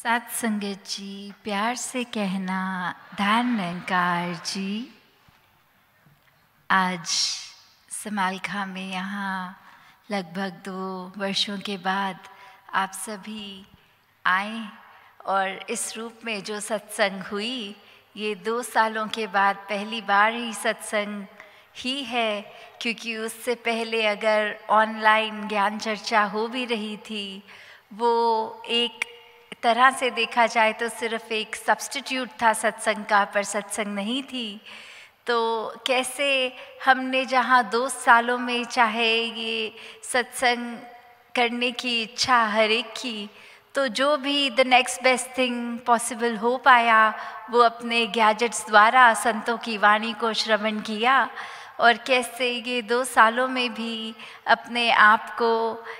साथ संगत जी, प्यार से कहना ध्यान निरंकार जी। आज समालखा में यहाँ लगभग 2 वर्षों के बाद आप सभी आए और इस रूप में जो सत्संग हुई, ये 2 सालों के बाद पहली बार ही सत्संग ही है, क्योंकि उससे पहले अगर ऑनलाइन ज्ञान चर्चा हो भी रही थी, वो एक तरह से देखा जाए तो सिर्फ एक सब्स्टिट्यूट था सत्संग का, पर सत्संग नहीं थी। तो कैसे हमने जहाँ 2 सालों में चाहे ये सत्संग करने की इच्छा हर एक की, तो जो भी the next best thing possible हो पाया वो अपने गैजेट्स द्वारा संतों की वाणी को श्रवण किया। और कैसे ये 2 सालों में भी अपने आप को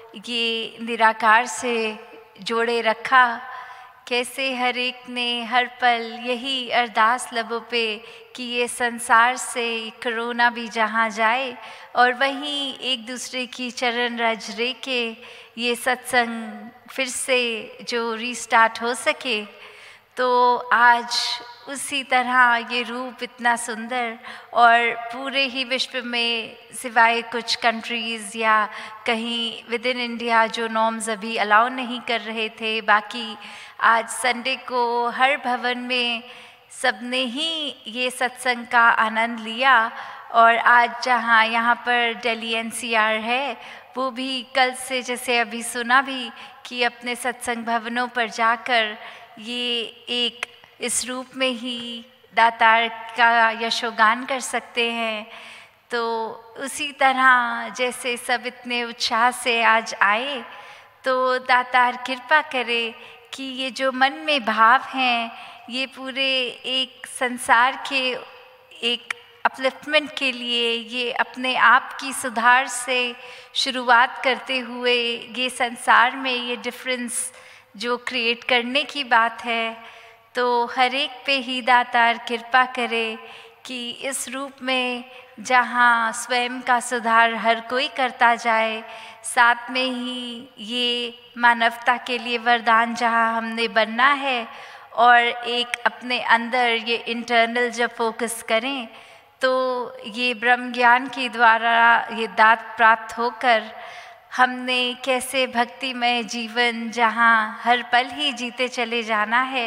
ये निराकार से जोड़े रखा, कैसे हर एक ने हर पल यही अरदास लबों पे कि ये संसार से कोरोना भी जहाँ जाए और वहीं एक दूसरे की चरण रज रे के ये सत्संग फिर से जो रीस्टार्ट हो सके। तो आज उसी तरह ये रूप इतना सुंदर, और पूरे ही विश्व में सिवाय कुछ कंट्रीज़ या कहीं विद इन इंडिया जो नॉर्म्स अभी अलाउ नहीं कर रहे थे, बाकी आज संडे को हर भवन में सबने ही ये सत्संग का आनंद लिया। और आज जहाँ यहाँ पर दिल्ली एनसीआर है, वो भी कल से जैसे अभी सुना भी कि अपने सत्संग भवनों पर जाकर ये एक इस रूप में ही दातार का यशोगान कर सकते हैं। तो उसी तरह जैसे सब इतने उत्साह से आज आए, तो दातार कृपा करे कि ये जो मन में भाव हैं, ये पूरे एक संसार के एक अपलिफ्टमेंट के लिए, ये अपने आप की सुधार से शुरुआत करते हुए ये संसार में ये डिफरेंस जो क्रिएट करने की बात है, तो हर एक पे ही दातार कृपा करे कि इस रूप में जहाँ स्वयं का सुधार हर कोई करता जाए, साथ में ही ये मानवता के लिए वरदान जहाँ हमने बनना है, और एक अपने अंदर ये इंटरनल जब फोकस करें तो ये ब्रह्म ज्ञान के द्वारा ये दात प्राप्त होकर हमने कैसे भक्तिमय जीवन जहाँ हर पल ही जीते चले जाना है।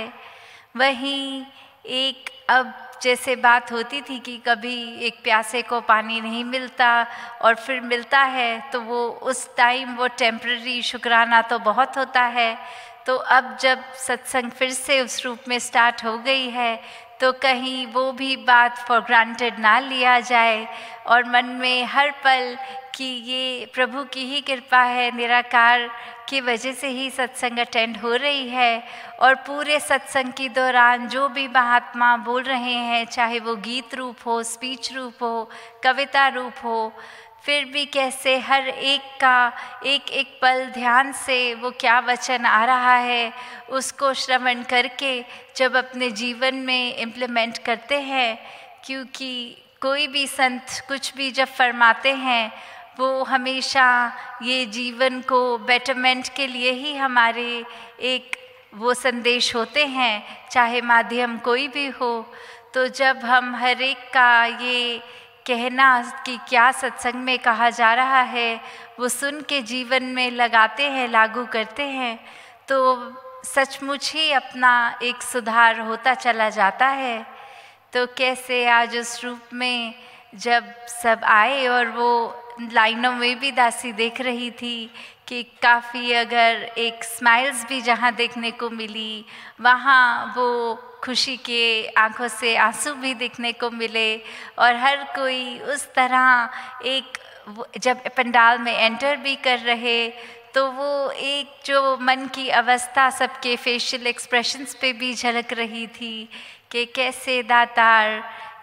वहीं एक अब जैसे बात होती थी कि कभी एक प्यासे को पानी नहीं मिलता और फिर मिलता है, तो वो उस टाइम वो टेम्पररी शुक्राना तो बहुत होता है। तो अब जब सत्संग फिर से उस रूप में स्टार्ट हो गई है, तो कहीं वो भी बात फॉर ग्रांटेड ना लिया जाए, और मन में हर पल कि ये प्रभु की ही कृपा है, निराकार की वजह से ही सत्संग अटेंड हो रही है। और पूरे सत्संग के दौरान जो भी महात्मा बोल रहे हैं, चाहे वो गीत रूप हो, स्पीच रूप हो, कविता रूप हो, फिर भी कैसे हर एक का एक एक पल ध्यान से वो क्या वचन आ रहा है उसको श्रवण करके जब अपने जीवन में इम्प्लीमेंट करते हैं। क्योंकि कोई भी संत कुछ भी जब फरमाते हैं, वो हमेशा ये जीवन को बेटरमेंट के लिए ही हमारे एक वो संदेश होते हैं, चाहे माध्यम कोई भी हो। तो जब हम हर एक का ये कहना कि क्या सत्संग में कहा जा रहा है वो सुन के जीवन में लगाते हैं, लागू करते हैं, तो सचमुच ही अपना एक सुधार होता चला जाता है। तो कैसे आज उस रूप में जब सब आए, और वो लाइनों में भी दासी देख रही थी कि काफ़ी अगर एक स्माइल्स भी जहाँ देखने को मिली, वहाँ वो खुशी के आंखों से आंसू भी देखने को मिले। और हर कोई उस तरह एक जब पंडाल में एंटर भी कर रहे, तो वो एक जो मन की अवस्था सबके फेशियल एक्सप्रेशंस पे भी झलक रही थी कि कैसे दातार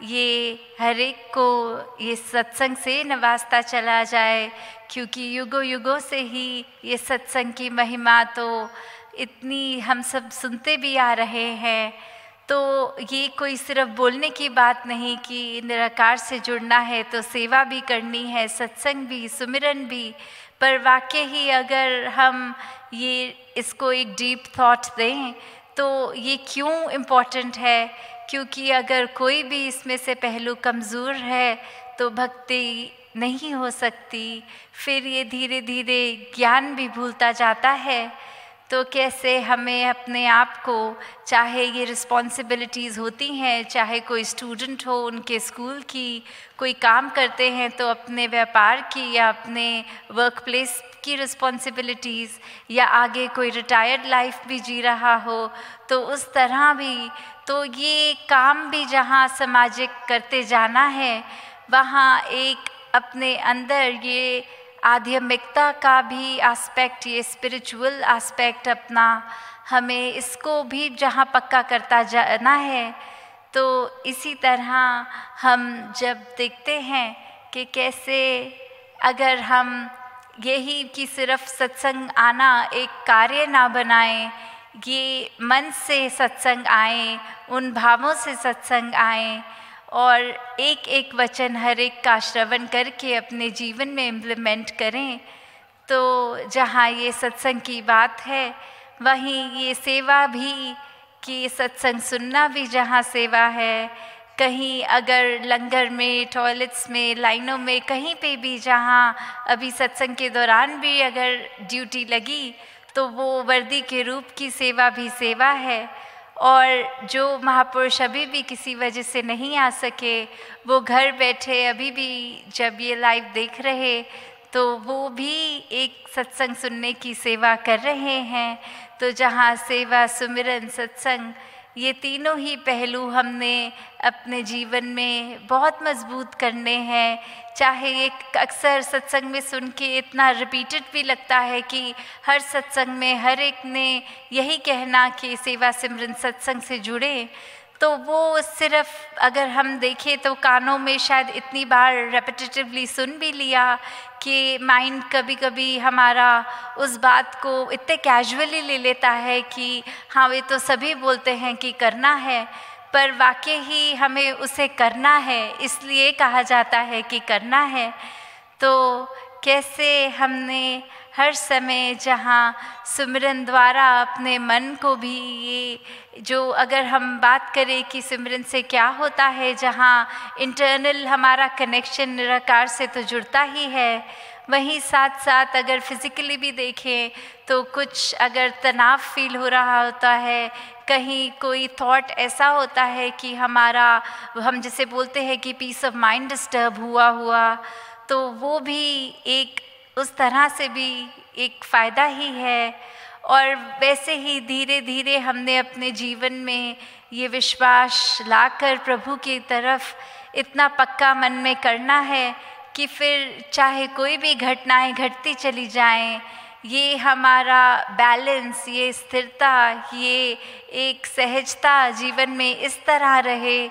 ये हर एक को ये सत्संग से नवाजता चला जाए। क्योंकि युगों युगों से ही ये सत्संग की महिमा तो इतनी हम सब सुनते भी आ रहे हैं। तो ये कोई सिर्फ बोलने की बात नहीं कि निराकार से जुड़ना है तो सेवा भी करनी है, सत्संग भी, सुमिरन भी, पर वाकई ही अगर हम ये इसको एक डीप थॉट दें तो ये क्यों इम्पोर्टेंट है? क्योंकि अगर कोई भी इसमें से पहलू कमज़ोर है तो भक्ति नहीं हो सकती। फिर ये धीरे धीरे ज्ञान भी भूलता जाता है। तो कैसे हमें अपने आप को, चाहे ये रिस्पॉन्सिबिलिटीज़ होती हैं, चाहे कोई स्टूडेंट हो उनके स्कूल की, कोई काम करते हैं तो अपने व्यापार की या अपने वर्क प्लेस की रिस्पॉन्सिबिलिटीज़, या आगे कोई रिटायर्ड लाइफ भी जी रहा हो तो उस तरह भी, तो ये काम भी जहाँ सामाजिक करते जाना है वहाँ एक अपने अंदर ये आध्यात्मिकता का भी एस्पेक्ट, ये स्पिरिचुअल एस्पेक्ट अपना, हमें इसको भी जहाँ पक्का करता जाना है। तो इसी तरह हम जब देखते हैं कि कैसे अगर हम यही कि सिर्फ सत्संग आना एक कार्य ना बनाएं, ये मन से सत्संग आए, उन भावों से सत्संग आए और एक एक वचन हर एक का श्रवण करके अपने जीवन में इम्प्लीमेंट करें। तो जहाँ ये सत्संग की बात है वहीं ये सेवा भी, कि सत्संग सुनना भी जहाँ सेवा है, कहीं अगर लंगर में, टॉयलेट्स में, लाइनों में, कहीं पे भी जहाँ अभी सत्संग के दौरान भी अगर ड्यूटी लगी तो वो वर्दी के रूप की सेवा भी सेवा है। और जो महापुरुष अभी भी किसी वजह से नहीं आ सके, वो घर बैठे अभी भी जब ये लाइव देख रहे तो वो भी एक सत्संग सुनने की सेवा कर रहे हैं। तो जहाँ सेवा, सुमिरन, सत्संग, ये तीनों ही पहलू हमने अपने जीवन में बहुत मजबूत करने हैं। चाहे एक अक्सर सत्संग में सुन के इतना रिपीटेड भी लगता है कि हर सत्संग में हर एक ने यही कहना कि सेवा सिमरन सत्संग से जुड़े, तो वो सिर्फ अगर हम देखें तो कानों में शायद इतनी बार रेपिटेटिवली सुन भी लिया कि माइंड कभी कभी हमारा उस बात को इतने कैजुअली ले लेता है कि हाँ वे तो सभी बोलते हैं कि करना है, पर वाकई ही हमें उसे करना है, इसलिए कहा जाता है कि करना है। तो कैसे हमने हर समय जहाँ सिमरन द्वारा अपने मन को भी, ये जो अगर हम बात करें कि सिमरन से क्या होता है, जहाँ इंटरनल हमारा कनेक्शन निराकार से तो जुड़ता ही है, वहीं साथ साथ अगर फिज़िकली भी देखें तो कुछ अगर तनाव फील हो रहा होता है, कहीं कोई थॉट ऐसा होता है कि हमारा, हम जिसे बोलते हैं कि पीस ऑफ माइंड डिस्टर्ब हुआ, तो वो भी एक उस तरह से भी एक फ़ायदा ही है। और वैसे ही धीरे धीरे हमने अपने जीवन में ये विश्वास लाकर प्रभु की तरफ इतना पक्का मन में करना है कि फिर चाहे कोई भी घटनाएं घटती चली जाएं, ये हमारा बैलेंस, ये स्थिरता, ये एक सहजता जीवन में इस तरह रहे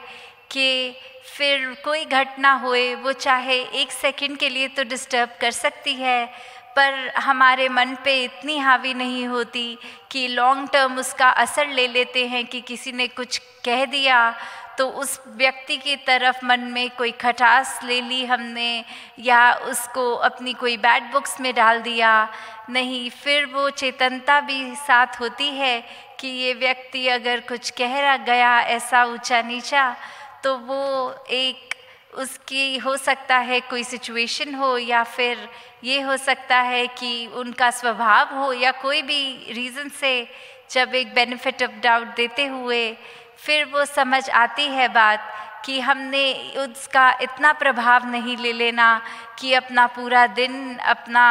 कि फिर कोई घटना होए, वो चाहे एक सेकंड के लिए तो डिस्टर्ब कर सकती है, पर हमारे मन पे इतनी हावी नहीं होती कि लॉन्ग टर्म उसका असर ले लेते हैं कि किसी ने कुछ कह दिया तो उस व्यक्ति की तरफ मन में कोई खटास ले ली हमने, या उसको अपनी कोई बैड बुक्स में डाल दिया। नहीं, फिर वो चेतनता भी साथ होती है कि ये व्यक्ति अगर कुछ कह गया ऐसा ऊंचा नीचा, तो वो एक उसकी हो सकता है कोई सिचुएशन हो, या फिर ये हो सकता है कि उनका स्वभाव हो, या कोई भी रीज़न से जब एक बेनिफिट ऑफ डाउट देते हुए फिर वो समझ आती है बात कि हमने उसका इतना प्रभाव नहीं ले लेना कि अपना पूरा दिन, अपना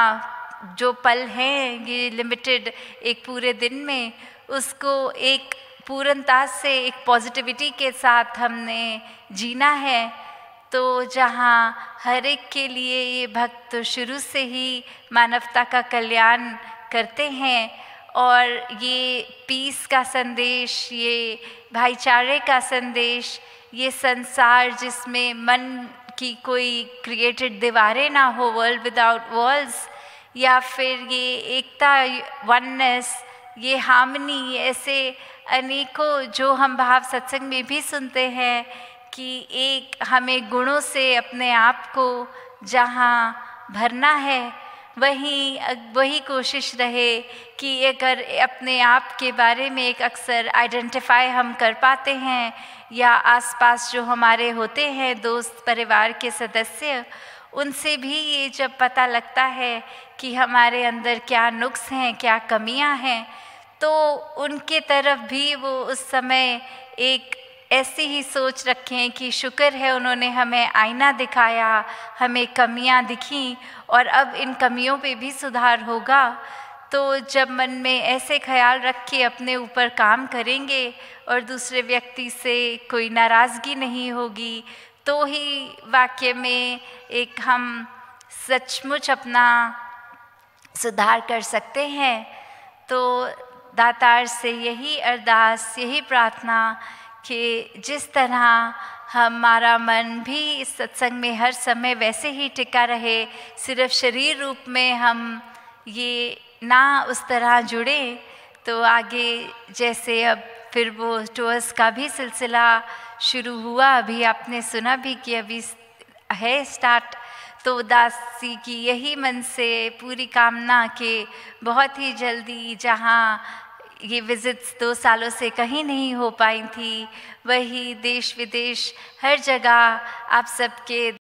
जो पल हैं ये लिमिटेड एक पूरे दिन में, उसको एक पूर्णता से, एक पॉजिटिविटी के साथ हमने जीना है। तो जहाँ हर एक के लिए ये भक्त तो शुरू से ही मानवता का कल्याण करते हैं, और ये पीस का संदेश, ये भाईचारे का संदेश, ये संसार जिसमें मन की कोई क्रिएटेड दीवारें ना हो, वर्ल्ड विदाउट वॉल्स, या फिर ये एकता, वननेस, ये हार्मनी, ऐसे अनेकों जो हम भाव सत्संग में भी सुनते हैं कि एक हमें गुणों से अपने आप को जहाँ भरना है, वही कोशिश रहे कि अगर अपने आप के बारे में एक अक्सर आइडेंटिफाई हम कर पाते हैं, या आसपास जो हमारे होते हैं दोस्त परिवार के सदस्य, उनसे भी ये जब पता लगता है कि हमारे अंदर क्या नुक्स हैं, क्या कमियां हैं, तो उनके तरफ भी वो उस समय एक ऐसी ही सोच रखें कि शुक्र है उन्होंने हमें आईना दिखाया, हमें कमियां दिखीं और अब इन कमियों पे भी सुधार होगा। तो जब मन में ऐसे ख्याल रख के अपने ऊपर काम करेंगे और दूसरे व्यक्ति से कोई नाराज़गी नहीं होगी, तो ही वाकई में एक हम सचमुच अपना सुधार कर सकते हैं। तो दातार से यही अरदास, यही प्रार्थना कि जिस तरह हमारा मन भी इस सत्संग में हर समय वैसे ही टिका रहे, सिर्फ शरीर रूप में हम ये ना उस तरह जुड़े, तो आगे जैसे अब फिर वो टूर्स का भी सिलसिला शुरू हुआ, अभी आपने सुना भी कि अभी है स्टार्ट। तो दासी की यही मन से पूरी कामना कि बहुत ही जल्दी जहाँ ये विज़िट्स 2 सालों से कहीं नहीं हो पाई थी, वही देश विदेश हर जगह आप सबके